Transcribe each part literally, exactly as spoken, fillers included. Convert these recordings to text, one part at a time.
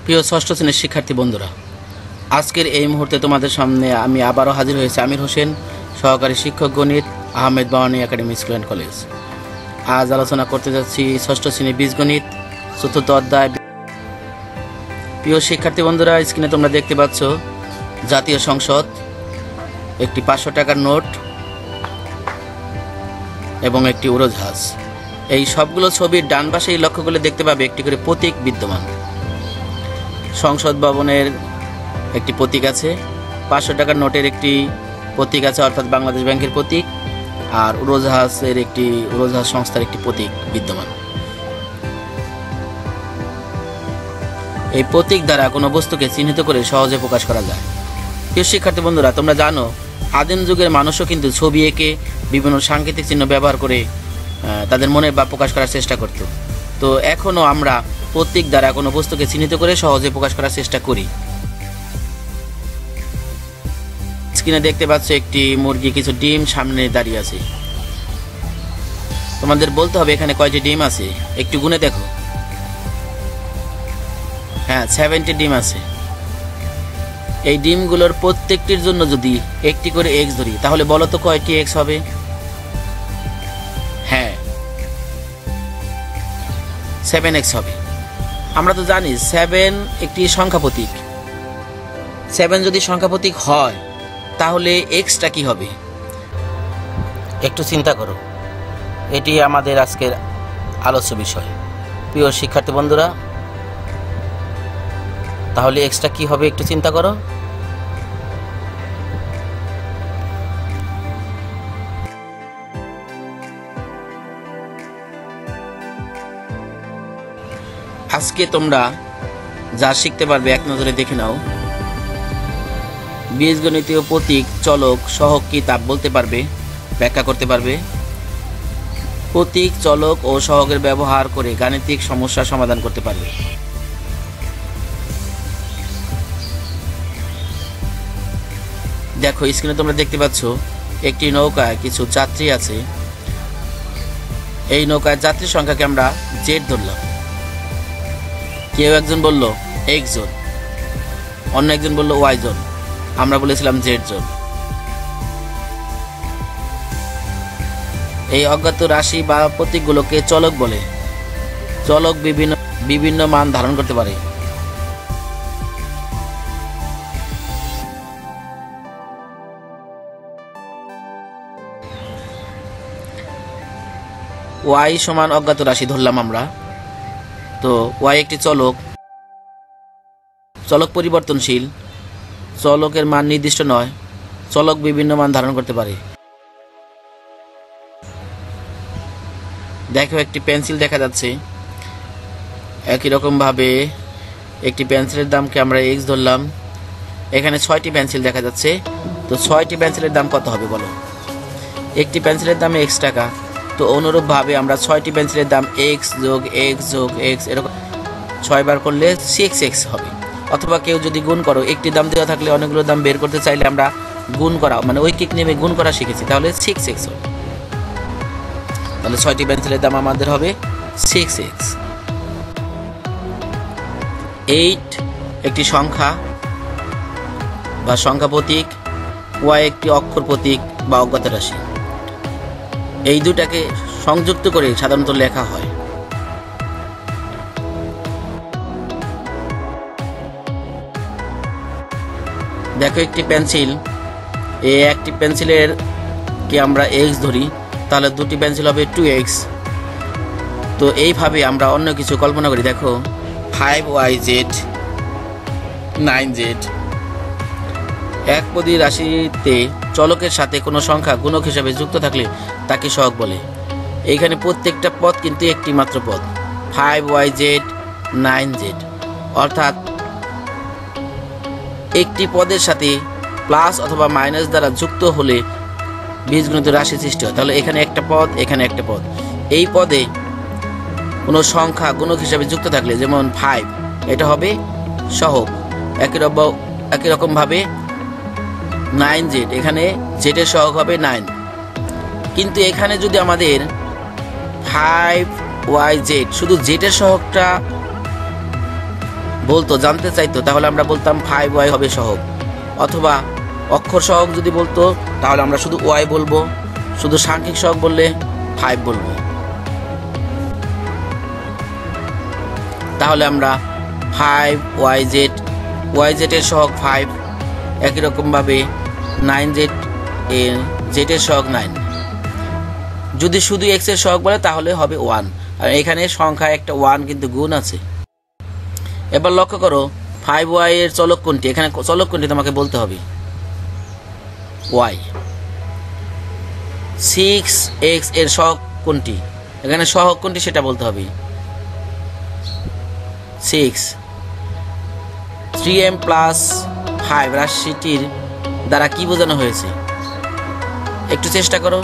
প্রিয় ষষ্ঠ শ্রেণীর শিক্ষার্থী বন্ধুরা, আজকের এই মুহূর্তে তোমাদের সামনে আমি আবারও হাজির হয়েছি আমির হোসেন, সহকারী শিক্ষক গণিত, Ahmed Bawani academy school and college. আজ আলোচনা করতে যাচ্ছি ষষ্ঠ শ্রেণী বীজগণিত চতুর্থ অধ্যায়। প্রিয় শিক্ষার্থী বন্ধুরা, স্ক্রিনে তোমরা দেখতে পাচ্ছ জাতীয় সংসদ, একটি পাঁচশো টাকার নোট এবং একটি উড়োজাহাজ। এই সবগুলো ছবির ডান পাশেই লক্ষ্য করলে দেখতে পাবে একটি করে প্রতীক বিদ্যমান। সংসদ ভবনের একটি প্রতীক আছে, পাঁচশো টাকার নোটের একটি প্রতীক আছে অর্থাৎ বাংলাদেশ ব্যাংকের প্রতীক, আর উড়োজাহাজের একটি উড়োজাহাজ সংস্থার একটি প্রতীক বিদ্যমান। এই প্রতীক দ্বারা কোনো বস্তুকে চিহ্নিত করে সহজে প্রকাশ করা যায়। প্রিয় শিক্ষার্থী বন্ধুরা, তোমরা জানো আদিম যুগের মানুষও কিন্তু ছবি এঁকে বিভিন্ন সাংকেতিক চিহ্ন ব্যবহার করে তাদের মনে বা প্রকাশ করার চেষ্টা করত। তো এখনও আমরা প্রতীক দ্বারা কোনো বস্তুকে চিহ্নিত করে সহজে প্রকাশ করার চেষ্টা করি। স্ক্রিনে দেখতে পাচ্ছ একটি মুরগি কিছু ডিম সামনে দাঁড়িয়ে আছে। তোমাদের বলতে হবে এখানে কয়টি ডিম আছে, একটু গুনে দেখো। হ্যাঁ, সেভেন্টি ডিম আছে। এই ডিমগুলোর প্রত্যেকটির জন্য যদি একটি করে এক্স ধরি তাহলে বলো তো কয়টি এক্স হবে? হ্যাঁ, সেভেন এক্স হবে। আমরা তো জানি সেভেন একটি সংখ্যা প্রতীক। সেভেন যদি সংখ্যা প্রতীক হয় তাহলে এক্সটা কি হবে একটু চিন্তা করো। এটি আমাদের আজকের আলোচ্য বিষয়। প্রিয় শিক্ষার্থী বন্ধুরা, তাহলে এক্সটা কি হবে একটু চিন্তা করো। আজকে তোমরা যা শিখতে পারবে এক নজরে দেখে নাও। বীজগণিতীয় প্রতীক, চলক, সহগ কি তা বলতে পারবে, ব্যাখ্যা করতে পারবে। প্রতীক, চলক ও সহগের ব্যবহার করে গাণিতিক সমস্যা সমাধান করতে পারবে। দেখো স্ক্রিনে তোমরা দেখতে পাচ্ছ একটি নৌকায় কিছু যাত্রী আছে। এই নৌকায় যাত্রীর সংখ্যাকে আমরা জেড ধরলাম। কেউ একজন বলল এক্স জন, অন্য একজন বলল ওয়াই জন, আমরা বলেছিলাম জেড জন। এই অজ্ঞাত রাশি বা প্রতীকগুলোকে চলক বলে। চলক বিভিন্ন বিভিন্ন মান ধারণ করতে পারে। ওয়াই সমান অজ্ঞাত রাশি ধরলাম আমরা। তো ওয়াই একটি চলক। চলক পরিবর্তনশীল, চলকের মান নির্দিষ্ট নয়, চলক বিভিন্ন মান ধারণ করতে পারে। দেখো একটি পেন্সিল দেখা যাচ্ছে। একই রকম ভাবে একটি পেন্সিলের দামকে আমরা এক্স ধরলাম। এখানে ছয়টি পেন্সিল দেখা যাচ্ছে। তো ছয়টি পেন্সিলের দাম কত হবে বলো? একটি পেন্সিলের দাম এক্স টাকা। তো অনুরূপভাবে আমরা ছয়টি পেন্সিলের দাম এক্স যোগ এক্স যোগ এক্স এরকম ছয় বার করলে সিক্স এক্স হবে। অথবা কেউ যদি গুণ করো, একটি দাম দেওয়া থাকলে অনেকগুলো দাম বের করতে চাইলে আমরা গুণ করা মানে ঐকিক নেমে গুণ করা শিখেছি, তাহলে সিক্স এক্স হবে। তাহলে ছয়টি পেন্সিলের দাম আমাদের হবে সিক্স এক্স। এইট একটি সংখ্যা বা সংখ্যা প্রতীক, ওয়াই একটি অক্ষর প্রতীক বা অজ্ঞাত রাশি। এই দুটাকে সংযুক্ত করে সাধারণত লেখা হয়। দেখো একটি পেন্সিল, এই একটি পেন্সিলের কে আমরা এক্স ধরি, তাহলে দুটি পেন্সিল হবে টু এক্স। তো এইভাবে আমরা অন্য কিছু কল্পনা করি। দেখো five Y Z nine Z. একপদী রাশিতে চলকের সাথে কোনো সংখ্যা গুণক হিসাবে যুক্ত থাকলে তাকে সহগ বলে। এইখানে প্রত্যেকটা পদ কিন্তু একটি মাত্র পদ, five Y Z nine Z, অর্থাৎ একটি পদের সাথে প্লাস অথবা মাইনাস দ্বারা যুক্ত হলে বীজগণিত রাশি সৃষ্টি হয়। তাহলে এখানে একটা পদ, এখানে একটা পদ। এই পদে কোনো সংখ্যা গুণক হিসাবে যুক্ত থাকলে, যেমন ফাইভ, এটা হবে সহগ। একই রকম একই রকমভাবে নাইন জেড, এখানে জেডের সহগ হবে নাইন। কিন্তু এখানে যদি আমাদের ফাইভ ওয়াই জেড শুধু জেডের সহগটা বলতো, জানতে চাইতো, তাহলে আমরা বলতাম ফাইভ ওয়াই হবে সহগ। অথবা অক্ষর সহগ যদি বলতো তাহলে আমরা শুধু ওয়াই বলবো, শুধু সাংখ্যিক সহগ বললে ফাইভ বলবো। তাহলে আমরা five Y Z, Y Z এর সহগ ফাইভ, একই রকমভাবে নাইন জেড এর জেড এর সহগ নাইন। যদি শুধু এক্স এর সহগ বলে তাহলে হবে ওয়ান, আর এখানে সংখ্যায় একটা ওয়ান কিন্তু গুণ আছে। এবার লক্ষ্য করো ফাইভ ওয়াই এর চলক কোনটি, এখানে চলক কোনটি তোমাকে বলতে হবে ওয়াই। সিক্স এক্স এর সহগ কোনটি, এখানে সহগ কোনটি সেটা বলতে হবে six. Three M plus five রাশিটির দ্বারা কি বোঝানো হয়েছে, একটু চেষ্টা করো।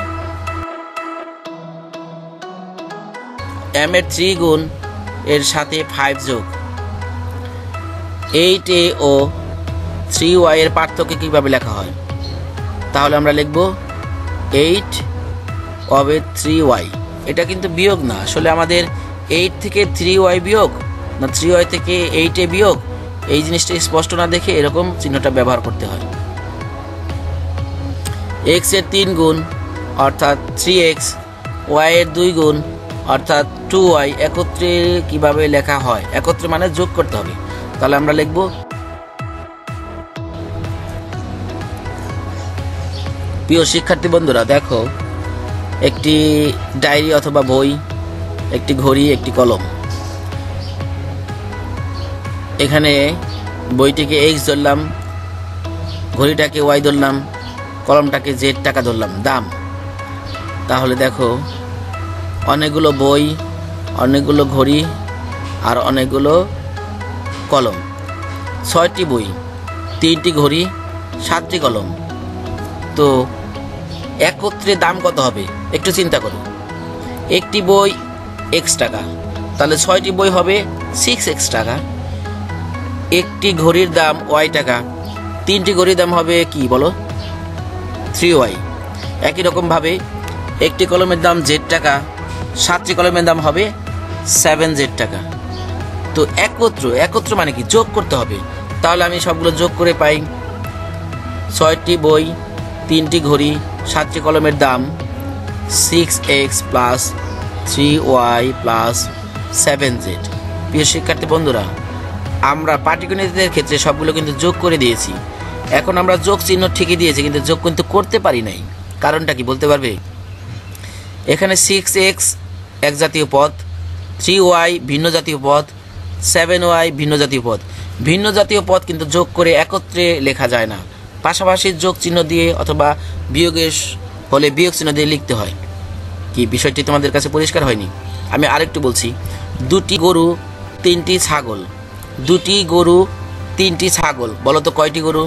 এম এর থ্রি গুণ এর সাথে ফাইভ যোগ এইট এ ও থ্রি ওয়াই এর পার্থক্য কিভাবে লেখা হয়, তাহলে আমরা লিখব এইট অবে থ্রি ওয়াই। এটা কিন্তু বিয়োগ না, আসলে আমাদের এইট থেকে থ্রি ওয়াই বিয়োগ না থ্রি ওয়াই থেকে এইট এ বিয়োগ, এই জিনিসটা স্পষ্ট না দেখে এরকম চিহ্নটা ব্যবহার করতে হয়। এক্স এর তিন গুণ অর্থাৎ থ্রি এক্স, ওয়াই এর দুই গুণ অর্থাৎ টু ওয়াই একত্রে কিভাবে লেখা হয়, একত্রে মানে যোগ করতে হবে। তাহলে আমরা লিখব প্রিয় শিক্ষার্থী বন্ধুরা, দেখো একটি ডায়েরি অথবা বই, একটি ঘড়ি, একটি কলম। এখানে বইটিকে এক্স ধরলাম, ঘড়িটাকে ওয়াই ধরলাম, কলমটাকে জেড টাকা ধরলাম দাম। তাহলে দেখো অনেকগুলো বই, অনেকগুলো ঘড়ি আর অনেকগুলো কলম, ছয়টি বই, তিনটি ঘড়ি, সাতটি কলম। তো একত্রে দাম কত হবে একটু চিন্তা করো। একটি বই এক্স টাকা, তাহলে ছয়টি বই হবে সিক্স এক্স টাকা। একটি ঘড়ির দাম ওয়াই টাকা, তিনটি ঘড়ির দাম হবে কি বলো, থ্রি ওয়াই। একই রকমভাবে একটি কলমের দাম জেড টাকা, সাতটি কলমের দাম হবে সেভেন জেড টাকা। তো একত্র, একত্র মানে কি যোগ করতে হবে। তাহলে আমি সবগুলো যোগ করে পাই ছয়টি বই, তিনটি ঘড়ি, সাতটি কলমের দাম six X plus three Y plus seven Z. প্রিয় শিক্ষার্থী বন্ধুরা, আমরা পাটিগণিতের ক্ষেত্রে সবগুলো কিন্তু যোগ করে দিয়েছি। এখন আমরা যোগ চিহ্ন ঠিকই দিয়েছি, কিন্তু যোগ কিন্তু করতে পারি নাই। কারণটা কি বলতে পারবে? এখানে সিক্স এক্স এক জাতীয় পদ, থ্রি ওয়াই ভিন্ন জাতীয় পদ, সেভেন ওয়াই ভিন্ন জাতীয় পদ। ভিন্ন জাতীয় পদ কিন্তু যোগ করে একত্রে লেখা যায় না, পাশাপাশি যোগ চিহ্ন দিয়ে অথবা বিয়োগের হলে বিয়োগ চিহ্ন দিয়ে লিখতে হয়। কি বিষয়টি তোমাদের কাছে পরিষ্কার হয়নি? আমি আরেকটু বলছি। দুটি গরু, তিনটি ছাগল। দুটি গরু, তিনটি ছাগল, বলো তো কয়টি গরু?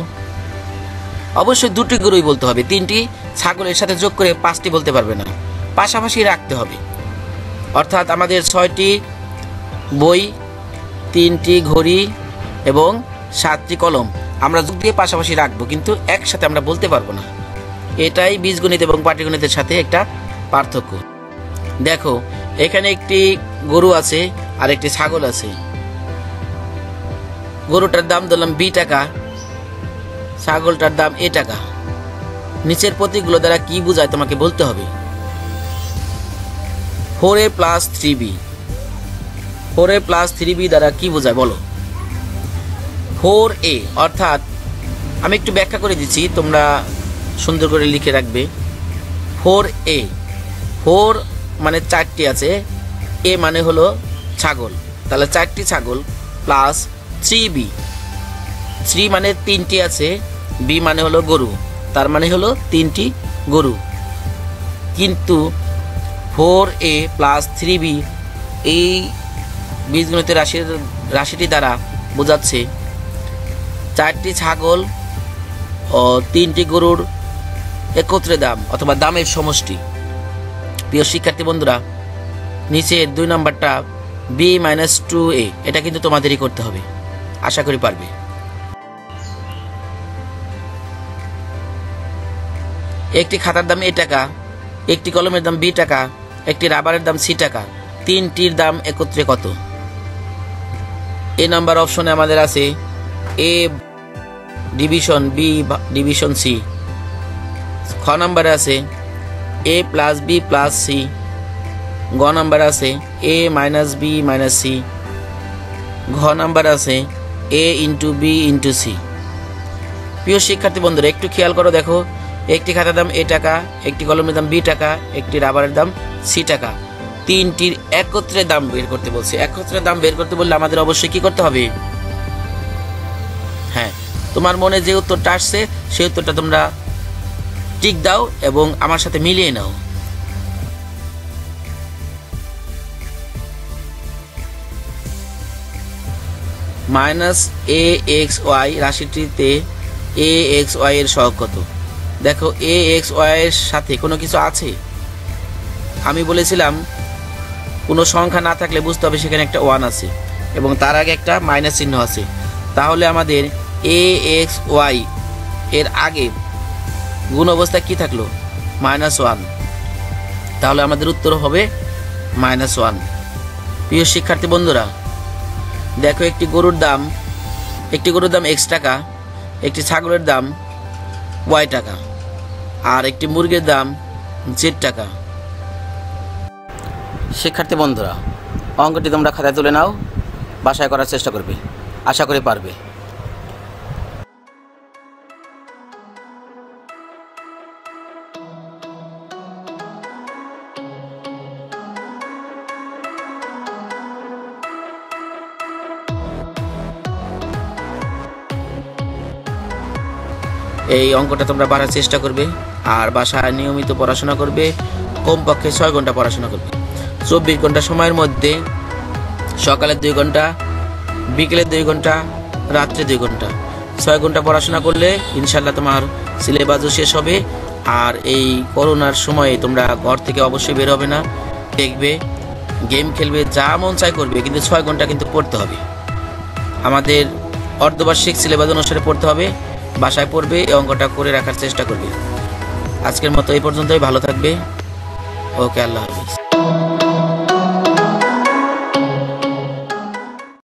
অবশ্যই দুটি গরুই বলতে হবে, তিনটি ছাগলের সাথে যোগ করে পাঁচটি বলতে পারবে না, পাশাপাশি রাখতে হবে। অর্থাৎ আমাদের ছয়টি বই, তিনটি ঘড়ি এবং সাতটি কলম আমরা যোগ দিয়ে পাশাপাশি রাখবো, কিন্তু একসাথে আমরা বলতে পারবো না। এটাই বীজগণিত এবং পাটিগণিতের সাথে একটা পার্থক্য। দেখো এখানে একটি গরু আছে আর একটি ছাগল আছে। গরুটার দাম ধরলাম বি টাকা, ছাগলটার দাম এ টাকা। নিচের প্রতীকগুলো দ্বারা কি বোঝায় তোমাকে বলতে হবে। Four A plus three B, four A plus three B দ্বারা কি বোঝায় বলো? ফোর এ অর্থাৎ আমি একটু ব্যাখ্যা করে দিচ্ছি, তোমরা সুন্দর করে লিখে রাখবে। ফোর এ, ফোর মানে চারটি আছে, এ মানে হলো ছাগল, তাহলে চারটি ছাগল প্লাস থ্রি বি, থ্রি মানে তিনটি আছে, বি মানে হলো গরু, তার মানে হলো তিনটি গরু। কিন্তু four A plus three B এই বীজগণিতের রাশির রাশিটি দ্বারা বোঝাচ্ছে চারটি ছাগল ও তিনটি গরুর একত্রে দাম অথবা দামের সমষ্টি। প্রিয় শিক্ষার্থী বন্ধুরা, নিচের দুই নাম্বারটা বি মাইনাস টু এ, এটা কিন্তু তোমাদেরই করতে হবে, আশা করি পারবে। একটি খাতার দাম এ টাকা, একটি কলমের দাম বি টাকা, একটি রাবারের দাম সি টাকা, তিনটির দাম একত্রে কত? এ নাম্বার অপশনে আমাদের আছে A division B division C. খ নাম্বারে আছে A plus B plus C. গ নাম্বার আছে A minus B minus C. ঘ নাম্বার আছে A into B into C. প্রিয় শিক্ষার্থী বন্ধুরা, একটু খেয়াল করো, দেখো একটি খাতার দাম এ টাকা, একটি কলমের দাম বি টাকা, একটি রাবারের দাম সি টাকা। তিনটির একত্রে দাম বের করতে বলছে। একত্রে দাম বের করতে বললে আমাদের অবশ্যই কি করতে হবে? হ্যাঁ, তোমার মনে যে উত্তরটা আসছে সেই উত্তরটা তোমরা টিক দাও এবং আমার সাথে মিলিয়ে নাও। মাইনাস এ এক্স ওয়াই রাশিটিতে এ এক্স ওয়াই এর সহগ কত? দেখো এ এক্স ওয়াই এর সাথে কোনো কিছু আছে? আমি বলেছিলাম কোনো সংখ্যা না থাকলে বুঝতে হবে সেখানে একটা ওয়ান আছে এবং তার আগে একটা মাইনাস চিহ্ন আছে। তাহলে আমাদের এ এক্স ওয়াই এর আগে গুণ অবস্থায় কি থাকলো? Minus one. তাহলে আমাদের উত্তর হবে মাইনাস ওয়ান। প্রিয় শিক্ষার্থী বন্ধুরা, দেখো একটি গরুর দাম একটি গরুর দাম এক্স টাকা, একটি ছাগলের দাম ওয়াই টাকা, আর একটি মুরগির দাম জেড টাকা। শিক্ষার্থী বন্ধুরা, অঙ্কটি তোমরা খাতায় তুলে নাও, বাসায় করার চেষ্টা করবে, আশা করি পারবে। এই অঙ্কটা তোমরা বাড়ার চেষ্টা করবে আর বাসায় নিয়মিত পড়াশোনা করবে। কমপক্ষে ছয় ঘন্টা পড়াশোনা করবে। চব্বিশ ঘন্টা সময়ের মধ্যে সকালের দুই ঘন্টা, বিকেলের দুই ঘন্টা, রাত্রে দুই ঘন্টা, ছয় ঘন্টা পড়াশোনা করলে ইনশাল্লাহ তোমার সিলেবাসও শেষ হবে। আর এই করোনার সময়ে তোমরা ঘর থেকে অবশ্যই বের হবে না, দেখবে, গেম খেলবে, যা মন চাই করবে, কিন্তু ছয় ঘন্টা কিন্তু পড়তে হবে। আমাদের অর্ধবার্ষিক সিলেবাস অনুসারে পড়তে হবে। বাসায় পড়বে, এই অঙ্কটা করে রাখার চেষ্টা করবে। আজকের মতো এই পর্যন্তই। ভালো থাকবে। ওকে, আল্লাহ হাফিজ।